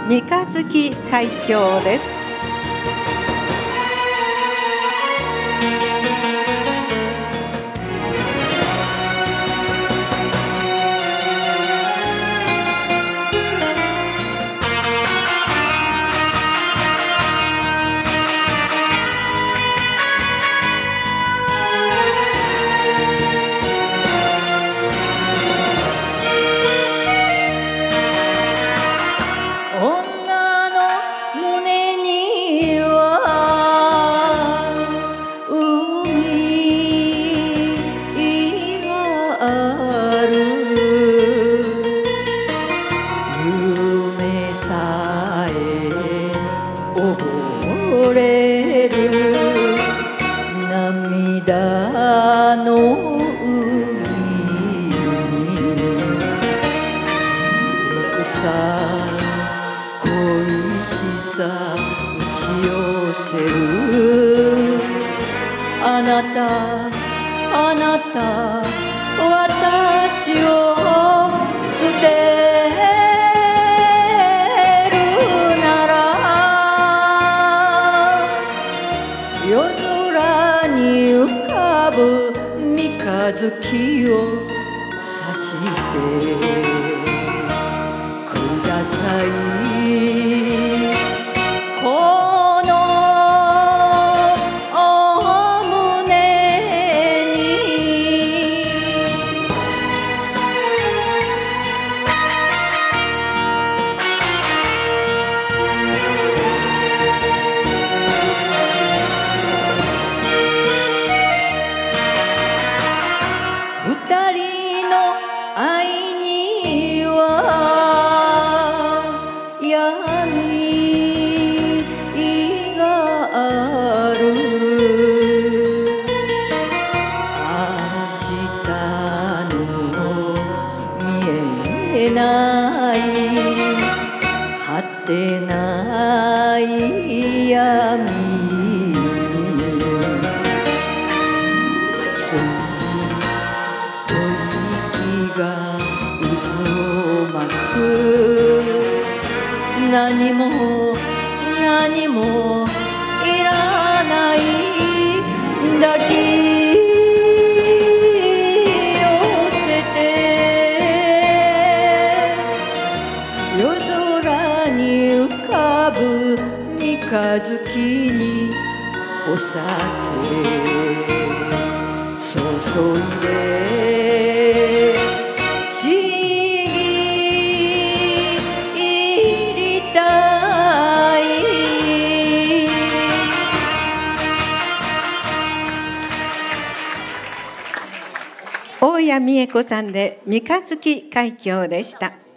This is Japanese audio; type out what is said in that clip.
三日月海峡です。 溺れる涙の海に憎さ恋しさ打ち寄せるあなた私を捨て夜空に浮かぶ三日月をさしてください。このお胸に二人の愛には闇がある。明日の見えない果てない闇に熱いが渦を巻く。何もいらない抱き寄せて夜空に浮かぶ三日月にお酒注いでちぎりたい。 大谷美恵子さんで三日月海峡でした。